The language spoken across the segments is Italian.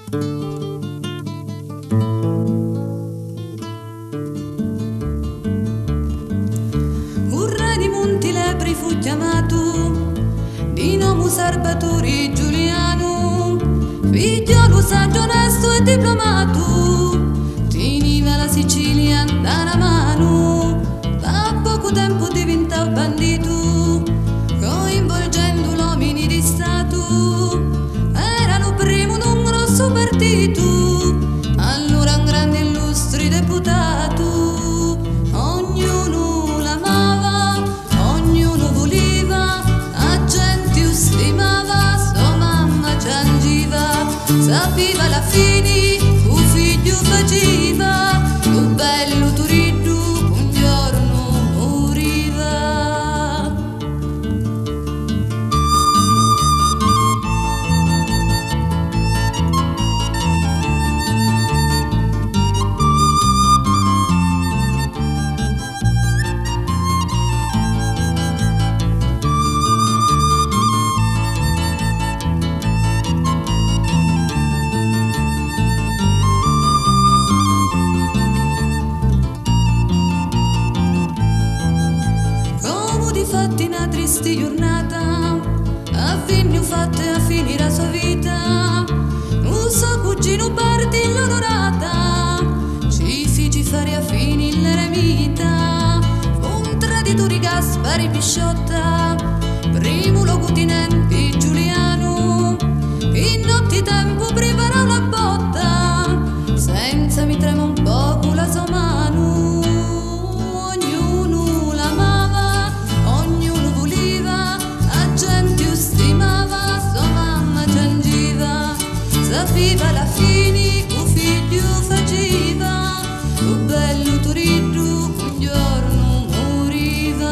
Un re di Monti Lepri fu chiamato, di nome Salvatore Giuliano, figliolo saggio, onesto e diplomato, teneva la Sicilia da una mano, da poco tempo diventò bandito, coinvolgendo uomini di Stato, erano primo in un grosso partito, allora un grande illustri deputato, ognuno l'amava, ognuno voleva, la gente stimava, sua mamma piangeva, sapeva la fine, un figlio faceva, un bello turiddu, un giorno moriva. Fatti una triste giornata, a fine fatte a finire la sua vita, un suo cugino parte l'onorata, ci fece fare a fine l'eremita, un traditore Gaspari Pisciotta, primo luogotenente Giuliano, in notte tempo preparò la botta, senza mi trema un poco la sua mano. Sapeva la fine, un figlio faceva, un bello turiddu, un giorno moriva.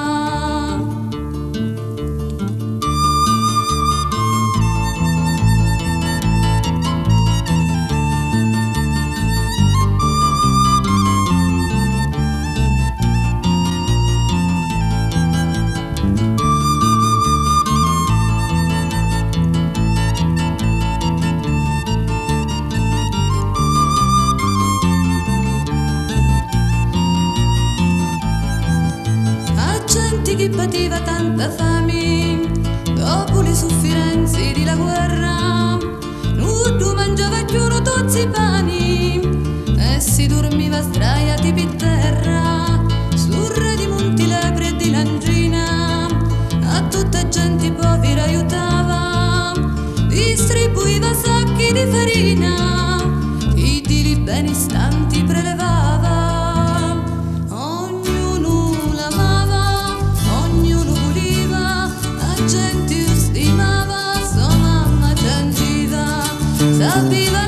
Che pativa tanta fame dopo le sofferenze di la guerra, nudo mangiava più tozzi i pani e si dormiva sdraiati per terra, sul re di Monti Lepri e di Langina, a tutta gente povera aiutava, distribuiva sacchi di farina, i di benestanti prelevava. Gente stimava, sua mamma piangeva, sapeva